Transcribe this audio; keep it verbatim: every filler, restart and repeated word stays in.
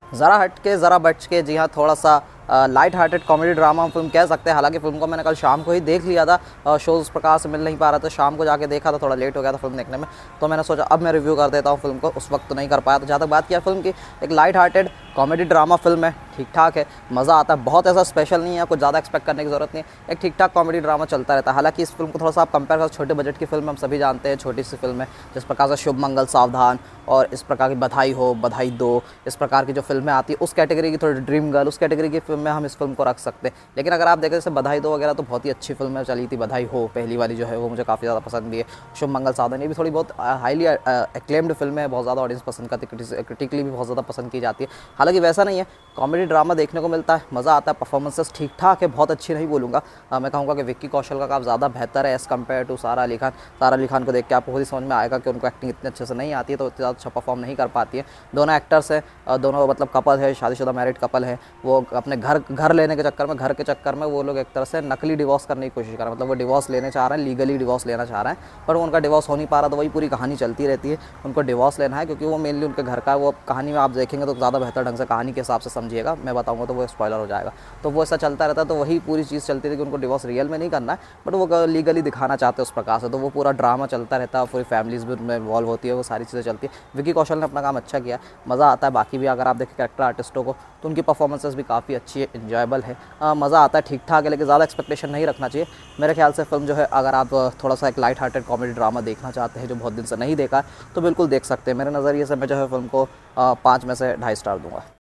ज़रा हट के ज़रा बच के, जी हाँ, थोड़ा सा light hearted comedy drama film कह सकते हैं। हालांकि फ़िल्म को मैंने कल शाम को ही देख लिया था, शो उस प्रकार से मिल नहीं पा रहा था, शाम को जाके देखा था, थोड़ा लेट हो गया था फिल्म देखने में, तो मैंने सोचा अब मैं रिव्यू कर देता हूँ फिल्म को, उस वक्त तो नहीं कर पाया। तो जहाँ तक बात किया फिल्म की, एक light hearted comedy drama film है, ठीक ठाक है, मज़ा आता है, बहुत ऐसा स्पेशल नहीं है, कुछ ज़्यादा एक्सपेक्ट करने की ज़रूरत नहीं है, एक ठीक ठाक कॉमेडी ड्रामा चलता रहता है। हालांकि इस फिल्म को थोड़ा सा आप कंपेयर करो, छोटे बजट की फिल्म हम सभी जानते हैं, छोटी सी फिल्म है, जिस प्रकार से शुभ मंगल सावधान और इस प्रकार की बधाई हो, बधाई दो, इस प्रकार की जो फिल्में आती है उस कैटेगरी की, थोड़ी ड्रीम गर्ल उस कैटेगरी की फिल्म में हम इस फिल्म को रख सकते हैं। लेकिन अगर आप देखें जैसे बधाई दो वगैरह, तो बहुत ही अच्छी फिल्म चली थी, बधाई हो पहली वाली जो है वो मुझे काफ़ी ज़्यादा पसंद भी है। शुभ मंगल सावधान ये भी थोड़ी बहुत हाईली एक्लेम्ड फिल्म है, बहुत ज़्यादा ऑडियंस पसंद करती है, क्रिटिकली भी बहुत ज़्यादा पसंद की जाती है। हालांकि वैसा नहीं है, कॉमेडी ड्रामा देखने को मिलता है, मज़ा आता है, परफॉर्मेंसेस ठीक ठाक है, बहुत अच्छी नहीं बोलूँगा, मैं कहूँगा कि विक्की कौशल का काम ज़्यादा बेहतर है एज़ कम्पेयर टू सारा अली खान। सारा अली खान को देख के आपको खुद ही समझ में आएगा कि उनको एक्टिंग इतने अच्छे से नहीं आती है, तो इतनी ज़्यादा अच्छा परफॉर्म नहीं कर पाती है। दोनों एक्टर्स हैं, दोनों मतलब कपल है, शादीशुदा मैरिड कपल है, वो अपने घर घर लेने के चक्कर में घर के चक्कर में वो लोग एक तरह से नकली डिवोर्स करने की कोशिश कर रहे हैं, मतलब वो डिवोर्स लेने चाह रहे हैं, लीगली डिवोर्स लेना चाह रहे हैं, पर वो उनका डिवोर्स हो नहीं पा रहा, तो वही पूरी कहानी चलती रहती है। उनको डिवोर्स लेना है क्योंकि वो मेनली उनके घर का, वो कहानी में आप देखेंगे तो ज़्यादा बेहतर ढंग से कहानी के हिसाब से समझिएगा, मैं बताऊँगा तो वो स्पॉइलर हो जाएगा, तो वो ऐसा चलता रहता है। तो वही पूरी चीज़ चलती थी कि उनको डिवोर्स रियल में नहीं करना है, बट वो लीगली दिखाना चाहते हैं उस प्रकार से, तो वो पूरा ड्रामा चलता रहता है, पूरी फैमिलीज़ भी उनमें इन्वॉल्व होती है, वो सारी चीज़ें चलती है। विक्की कौशल ने अपना काम अच्छा किया, मज़ा आता है। बाकी भी अगर आप देखें कैरेक्टर आर्टिस्टों को, तो उनकी परफॉर्मेंसेस भी काफ़ी अच्छी है, इन्जॉयबल है, मज़ा आता है, ठीक ठाक है, लेकिन ज़्यादा एक्सपेक्टेशन नहीं रखना चाहिए मेरे ख्याल से। फिल्म जो है, अगर आप थोड़ा सा एक लाइट हार्टेड कॉमेडी ड्रामा देखना चाहते हैं जो बहुत दिन से नहीं देखा, तो बिल्कुल देख सकते हैं। मेरे नज़रिए से मैं जो है फिल्म को पाँच में से ढाई स्टार दूँगा।